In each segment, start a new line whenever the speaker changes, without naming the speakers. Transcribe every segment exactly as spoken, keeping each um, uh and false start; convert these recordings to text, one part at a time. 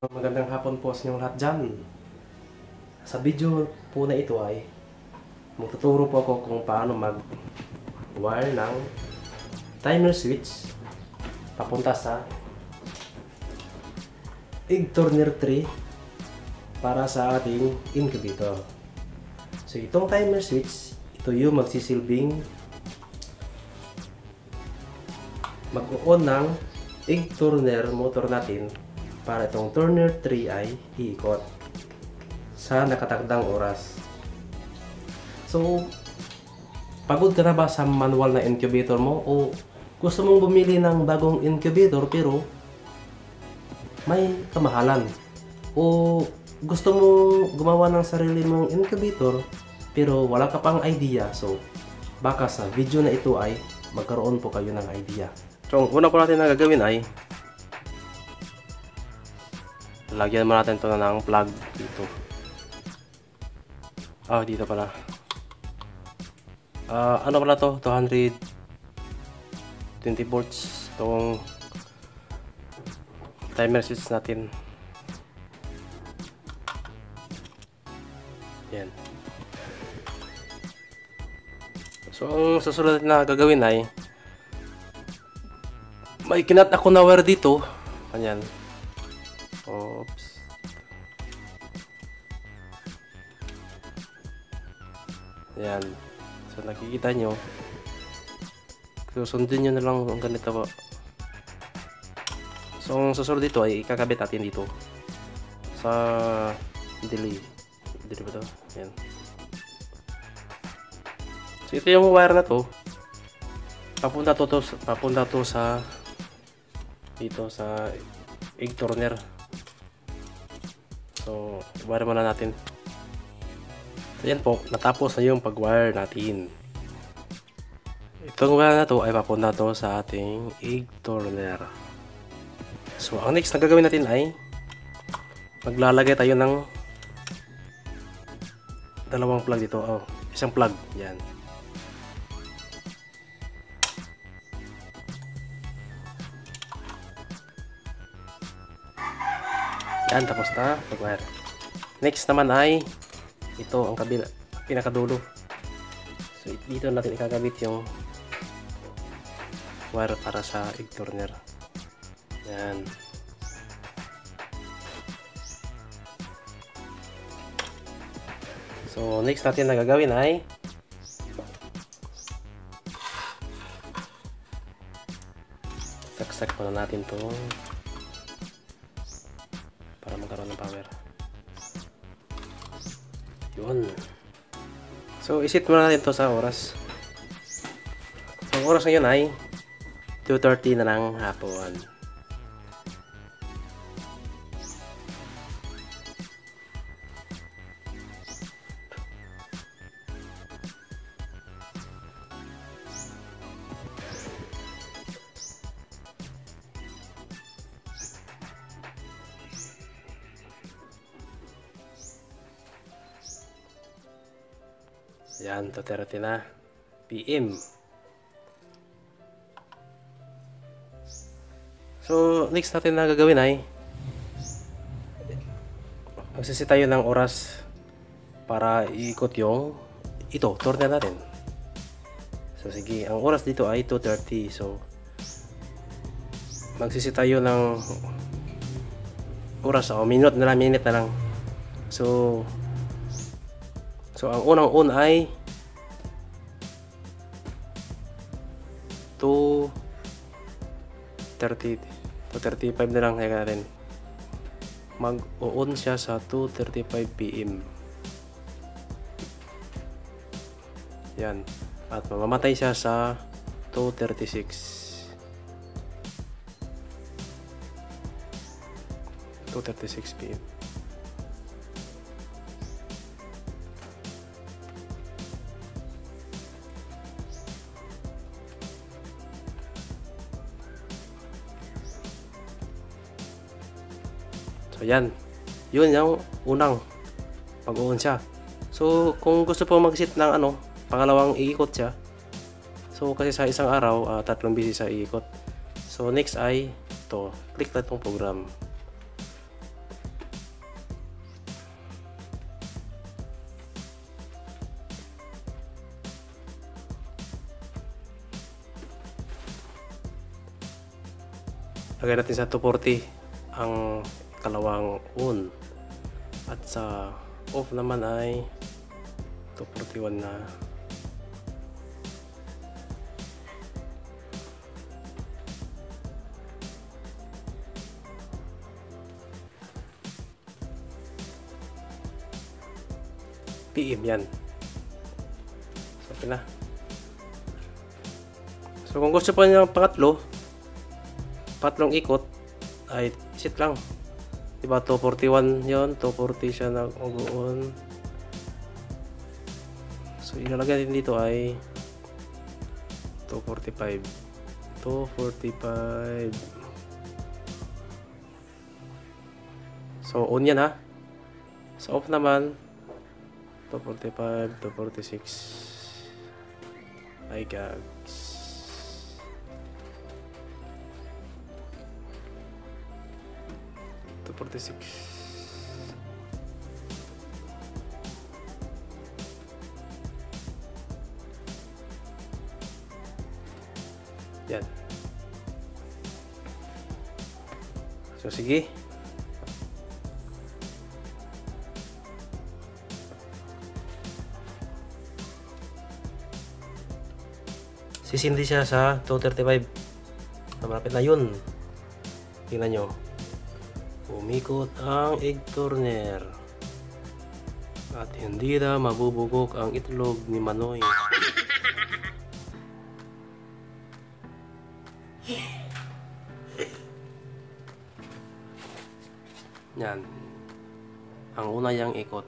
Magandang hapon po sa inyong lahat dyan. Sa video po na ito ay magtuturo po ako kung paano mag-wire ng timer switch papunta sa egg turner three para sa ating incubator. So itong timer switch, ito yung magsisilbing mag-on ng egg turner motor natin para itong turner three ay iikot sa nakatakdang oras. So, pagod ka na ba sa manual na incubator mo o gusto mong bumili ng bagong incubator pero may kamahalan? O gusto mong gumawa ng sarili mong incubator pero wala ka pang idea? So, baka sa video na ito ay magkaroon po kayo ng idea. So, ang una po natin na gagawin ay lagyan mo natin ito ng plug dito. Ah, dito pala. Ah, ano pala to? two hundred twenty volts itong timer switch natin. Yan. So, ang susunod na gagawin ay may kinat ako na wire dito. Ayan. Oops. Ayan. So, nakikita nyo. So, sundin nyo na lang ang ganito po. So, ang susunod dito ay ikakabit natin dito. Sa delay. Delay ba ito? Ayan. So, ito yung wire na to. Papunta to, to, papunta to sa dito sa egg turner. So, wire muna natin. So, yan po, natapos na yung pag-wire natin. Itong wire na to ay papunta to sa ating egg turner. So, ang next na gagawin natin ay maglalagay tayo ng dalawang plug dito. Oh, isang plug. Yan. Yan, tapos na pag-wire. Next naman ay ito ang kabila, pinakadulo. So dito natin ikakabit yung wire para sa egg turner. Yan. So next natin na gagawin ay saksak muna natin to para magkaroon ng power. Yun. So, isit muna natin to sa oras. Ang oras ngayon ay two thirty na ng hapon. Yan, two thirty na P M. So, next natin na gagawin ay magsisi tayo ng oras para iikot yung ito, turner natin. So, sige, ang oras dito ay two thirty. So, magsisi tayo ng oras o minute na lang, minute na lang. So, So, ang unang on ay two thirty, two thirty-five na lang kaya natin. Mag-on siya sa two thirty-five P M. Yan. At mamamatay siya sa two thirty-six. two thirty-six P M. So, yan. Yun yung unang pag-on siya. So, kung gusto po mag-set ng ano, pangalawang iikot siya. So, kasi sa isang araw, uh, tatlong beses sa iikot. So, next ay to click na itong program. Lagay natin sa two forty ang kalawang on. At sa off naman ay two forty-one na. P M yan. So, okay na. So, kung gusto pa niya ng pangatlo, patlong ikot, ay sit lang. Diba, two forty-one yon, two forty siya nag-ugoon. So, ilalagay natin dito ay two forty-five. two forty-five. So, on yan ha. So, off naman, two forty-five, two forty-six. Ay gags. two forty-six. Yan. So sige. Sisindi siya sa two thirty-five. Malapit na yun. Tingnan nyo. Umikot ang egg turner. At hindi na mabubugok ang itlog ni Manoy. Yan. Ang una yang ikot.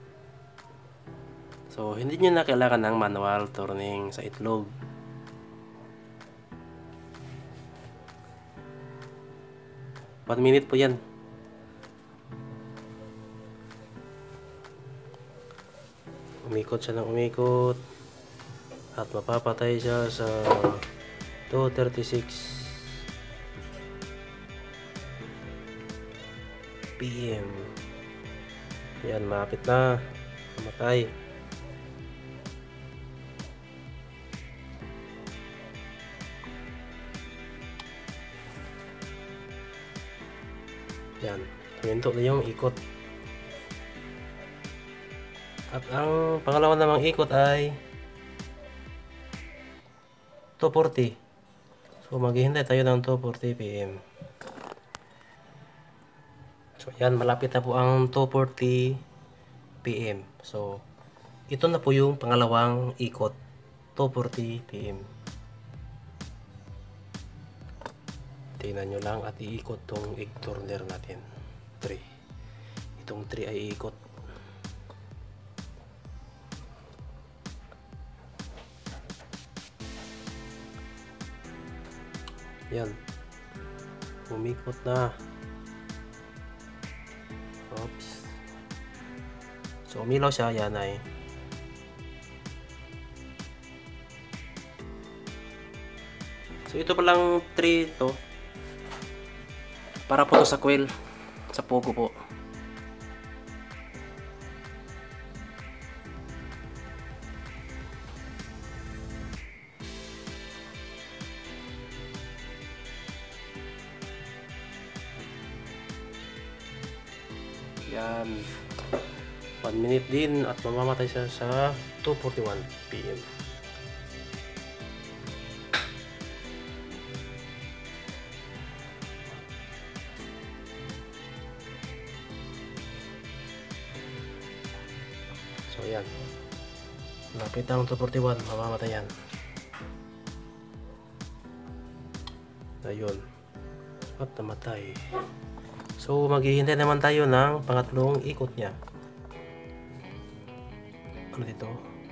So, hindi nyo na kailangan ng manual turning sa itlog. one minute po yan. Umikot siya ng umikot. At mapapatay siya sa two thirty-six P M Yan, malapit na mamatay. Yan, huminto na yung ikot. At ang pangalawa namang ikot ay two forty. So maghihintay tayo ng two forty P M So yan, malapit na po ang two forty P M So ito na po yung pangalawang ikot, two forty P M Tingnan nyo lang at iikot tong egg turner natin. three. Itong three ay iikot. Yan. Umikot na. Oops. So umilaw siya. Yan ay. So ito palang three to. Para po to sa coil, sa pogo po. Yan. one minute din at mamamatay siya sa two forty-one P M So yan, lapit ang two forty-one, mamamatay yan. Ayun, at namatay. So maghihintay naman tayo ng pangatlong ikot niya. Ano dito?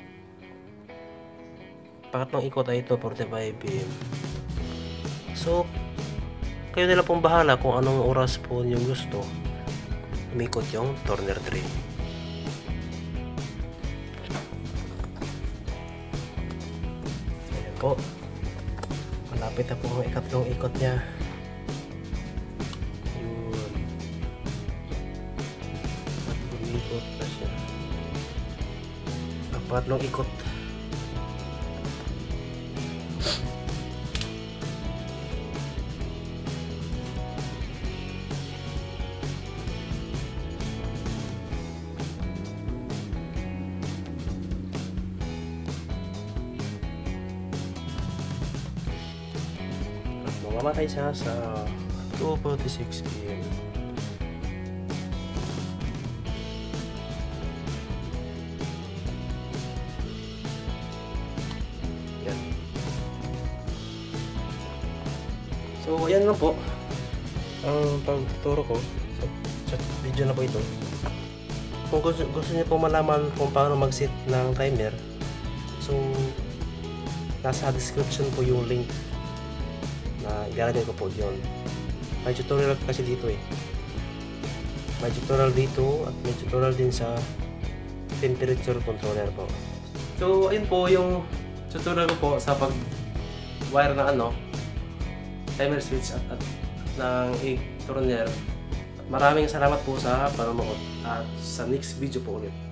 Pangatlong ikot ay two forty-five P M So kayo nila pong bahala kung anong oras po yung gusto umikot yung turner three. Po, malapit na po ang ikatlong ikot niya. Yun. At umikot na siya. Ang pangatlong ikot. mamatay siya sa two forty-six p m Yan. So, ayan lang po ang pagtuturo ko sa, sa video na po ito. Kung gusto, gusto niyo po malaman kung paano mag-set ng timer, so nasa description po yung link na ilalagay ko po yun. May tutorial kasi dito eh. May tutorial dito at may tutorial din sa temperature controller po. So ayun po yung tutorial ko po sa pag wire ng ano timer switch at, at ng egg turner. Maraming salamat po sa panonood at sa next video po ulit.